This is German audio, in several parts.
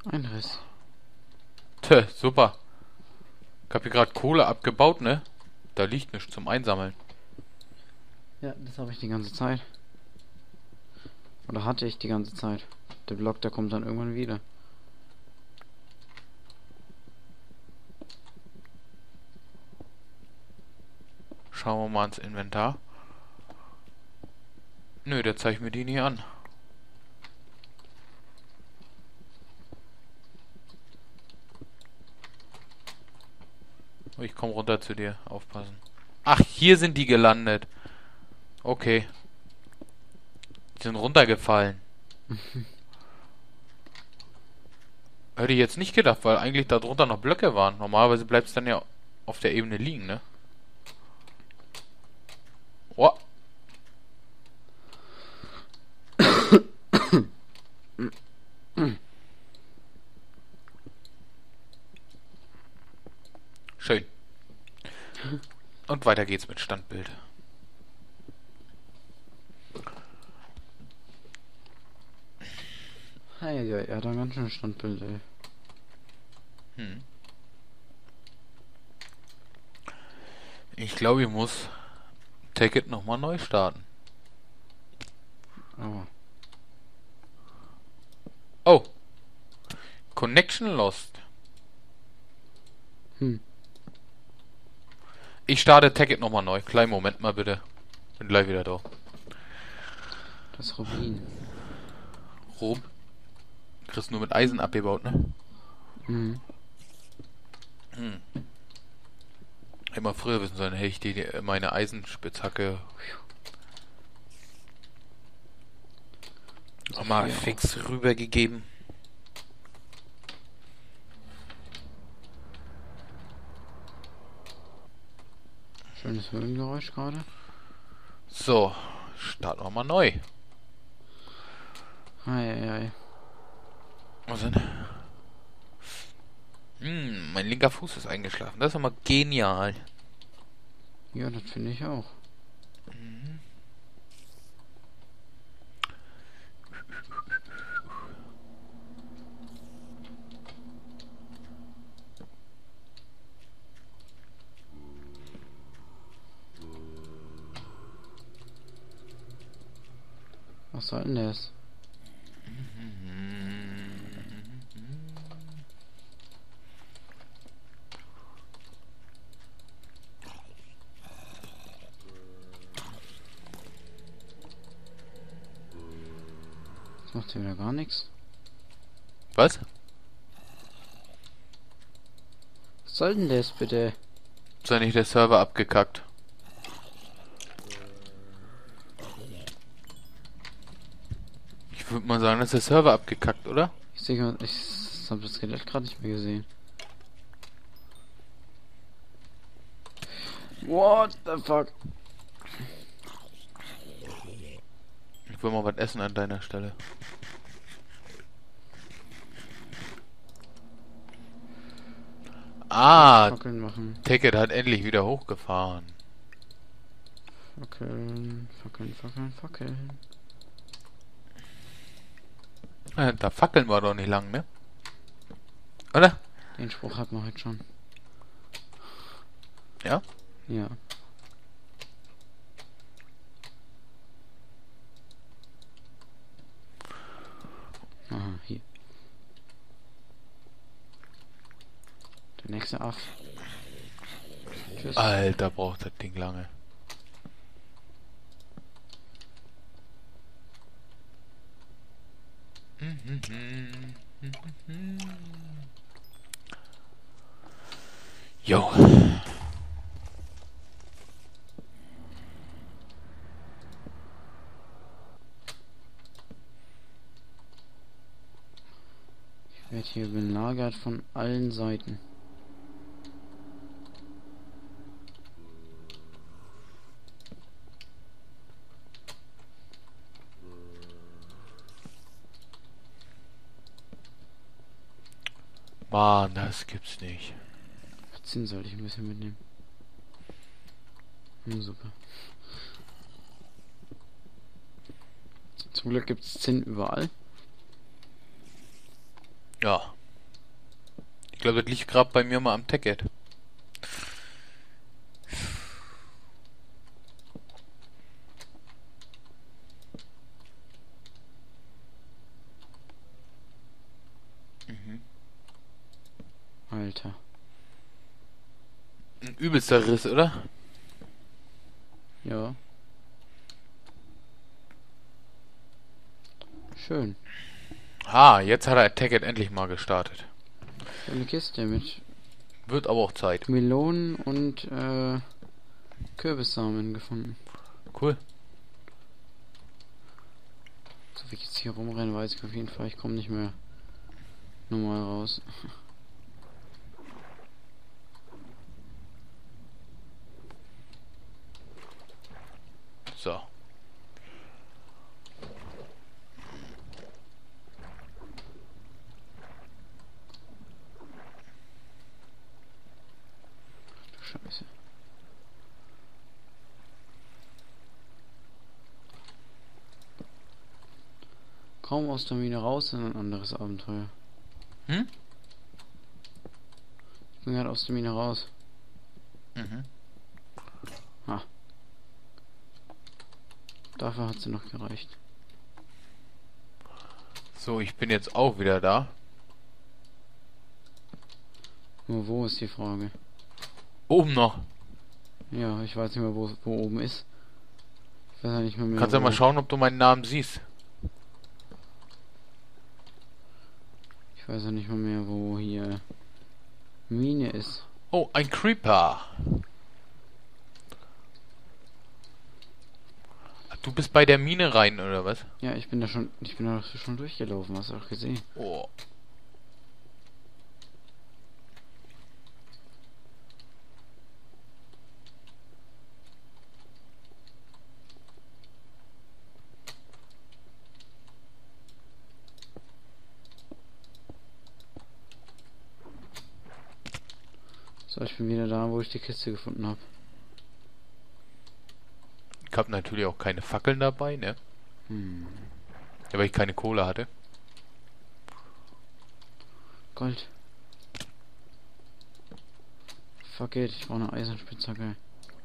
Ein Riss. Tö, super. Ich hab hier gerade Kohle abgebaut, ne? Da liegt nichts zum Einsammeln. Ja, das habe ich die ganze Zeit. Oder hatte ich die ganze Zeit. Der Block, der kommt dann irgendwann wieder. Schauen wir mal ins Inventar. Nö, der zeigt mir die nie an. Ich komme runter zu dir. Aufpassen. Ach, hier sind die gelandet. Okay. Die sind runtergefallen. Hätte ich jetzt nicht gedacht, weil eigentlich da drunter noch Blöcke waren. Normalerweise bleibt es dann ja auf der Ebene liegen, ne? Oh. Schön. Und weiter geht's mit Standbild. Hey, ja, er hat ein ganz schön Standbild, ey. Ich glaube, ich muss Ticket nochmal neu starten. Oh. Oh. Connection lost. Ich starte Ticket nochmal neu. Kleinen Moment mal bitte. Bin gleich wieder da. Das Rubin. Rom. Kriegst nur mit Eisen abgebaut, ne? Mhm. Immer früher wissen sollen, hätte ich dir meine Eisenspitzhacke mal fix rübergegeben. Schönes Höhengeräusch gerade. So, starten wir mal neu. Ei. Was denn? Mein linker Fuß ist eingeschlafen. Das ist immer genial. Ja, das finde ich auch. Was soll denn das? Das macht hier wieder gar nichts. Was? Was soll denn das bitte? Ist ja nicht der Server abgekackt? Ich würde mal sagen, dass der Server abgekackt, oder? Ich habe das Skelett gerade nicht mehr gesehen. What the fuck? Ich will mal was essen an deiner Stelle. Ah, Fackeln machen. Ticket hat endlich wieder hochgefahren. Fackeln. Da fackeln wir doch nicht lang, ne? Oder? Den Spruch hat man heute schon. Ja? Ja. Aha, hier. Der nächste Aff. Tschüss. Alter, braucht das Ding lange. Jo. Ich werde hier belagert von allen Seiten. Mann, das gibt's nicht. Zinn sollte ich ein bisschen mitnehmen. Super. Zum Glück gibt es Zinn überall. Ja. Ich glaube, das liegt gerade bei mir mal am Ticket. Alter. Ein übelster Riss, oder? Ja. Schön. Ah, jetzt hat er Ticket endlich mal gestartet. Eine Kiste mit Wird aber auch Zeit. Melonen und Kürbissamen gefunden. Cool. So wie ich jetzt hier rumrenne, weiß ich auf jeden Fall, ich komme nicht mehr normal raus. So. Du Scheiße. Kaum aus der Mine raus, in ein anderes Abenteuer. Hm? Ich bin gerade aus der Mine raus. Mhm. Ha. Dafür hat sie noch gereicht. So, ich bin jetzt auch wieder da. Nur wo ist die Frage? Oben noch. Ja, ich weiß nicht mehr, wo oben ist. Ich weiß ja nicht mehr, Kannst ja mal schauen, ob du meinen Namen siehst. Ich weiß ja nicht mal mehr, wo hier Mine ist. Oh, ein Creeper. Du bist bei der Mine rein, oder was? Ja, ich bin da schon durchgelaufen, hast du auch gesehen. Oh. So, ich bin wieder da, wo ich die Kiste gefunden habe. Ich habe natürlich auch keine Fackeln dabei, ne? Ja, weil ich keine Kohle hatte. Gold. Fuck it, ich brauche eine Eisenspitzhacke.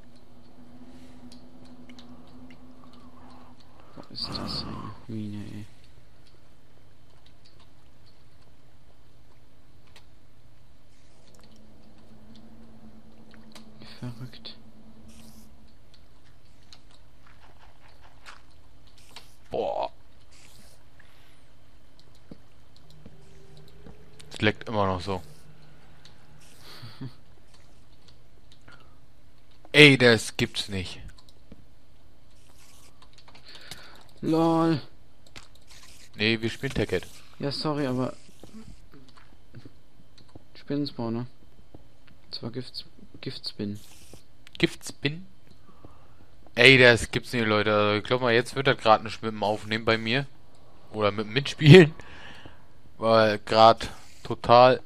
Wo ist das? Eine Mine, ey. Wie verrückt. Boah. Es leckt immer noch so. Ey, das gibt's nicht. LOL. Nee, wir spielen Ticket. Ja, sorry, aber Spinnenspawner. Zwar Giftspin. Giftspin? Ey, das gibt's nicht, Leute. Also, ich glaube mal, jetzt wird das gerade nicht mit dem Aufnehmen bei mir. Oder mit dem Mitspielen. Weil gerade total...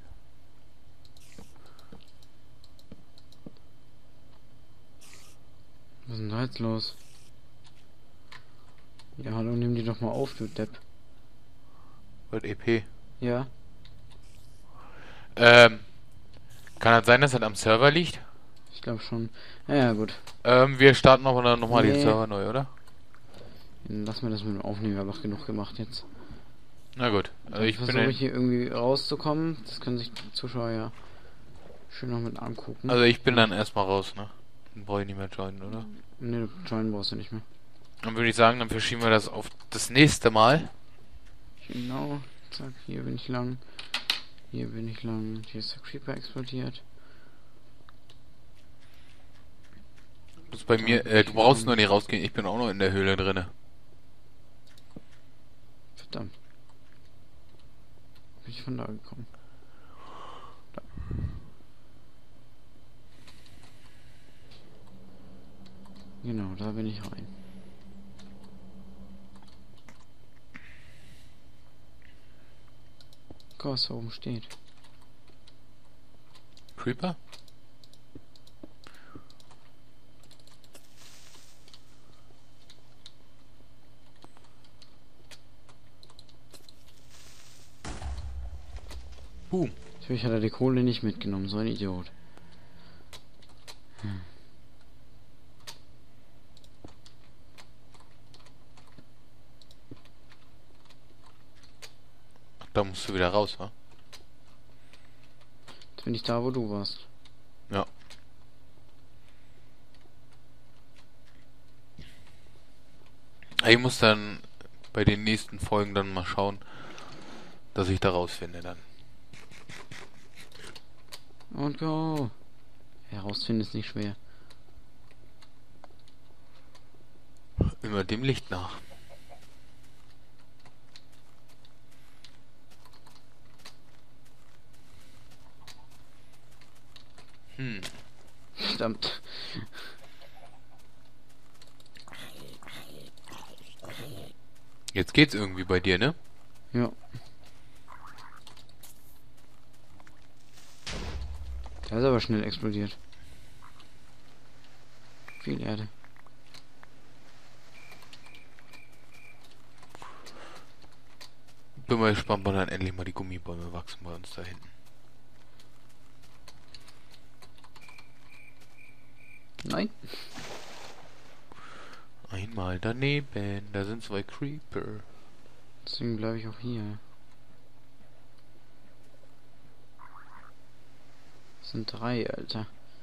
Was ist denn da jetzt los? Ja, hallo, nimm die doch mal auf, du Depp. Wird EP. Ja? Kann das sein, dass das am Server liegt? Ich glaube schon. Ja, gut. Wir starten noch mal den Nee. Server neu, oder? Lass mir das mit dem Aufnehmen, wir haben doch genug gemacht jetzt. Na gut. Also ich bin versuche hier irgendwie rauszukommen. Das können sich die Zuschauer ja schön noch mit angucken. Also ich bin dann erstmal raus, ne? Dann brauche ich nicht mehr joinen, oder? Ne, du joinen brauchst du nicht mehr. Dann würde ich sagen, dann verschieben wir das auf das nächste Mal. Genau. Zack, hier bin ich lang. Hier bin ich lang. Hier ist der Creeper explodiert. Du bist bei mir, du brauchst nur nicht rausgehen, ich bin auch noch in der Höhle drinne. Verdammt. Bin ich von da gekommen? Da. Genau, da bin ich rein. Guck, was da oben steht. Creeper? Ich Natürlich hat er die Kohle nicht mitgenommen, so ein Idiot. Da musst du wieder raus, wa? Jetzt bin ich da, wo du warst. Ja. Ich muss dann bei den nächsten Folgen dann mal schauen, dass ich da rausfinde dann. Und go! Herausfinden ist nicht schwer. Immer dem Licht nach. Verdammt. Jetzt geht's irgendwie bei dir, ne? Ja. Der ist aber schnell explodiert. Viel Erde. Bin mal gespannt, wann dann endlich mal die Gummibäume wachsen bei uns da hinten. Nein. Einmal daneben, da sind 2 Creeper. Deswegen bleibe ich auch hier. Das sind 3, Alter.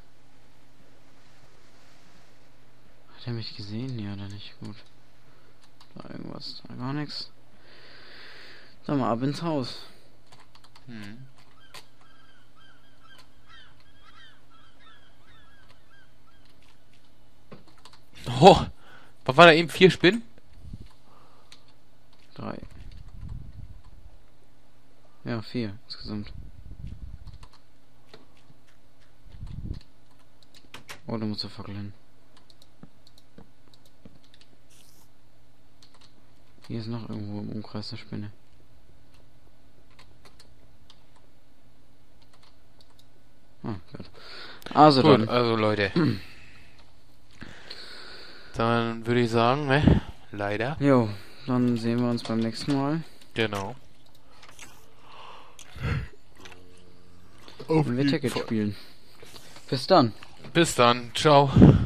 Hat er mich gesehen? Ja, oder nicht? Gut. Da irgendwas. Da gar nichts. Dann mal ab ins Haus. Oh! Was war da eben? 4 Spinnen? 3. Ja, 4 insgesamt. Oh, da muss der Fackel hin. Hier ist noch irgendwo im Umkreis der Spinne. Ah, gut. Also Gut, dann. also Leute. Dann würde ich sagen, ne? Leider. Jo, dann sehen wir uns beim nächsten Mal. Genau. Wenn wir Ticket spielen. Bis dann. Bis dann. Ciao.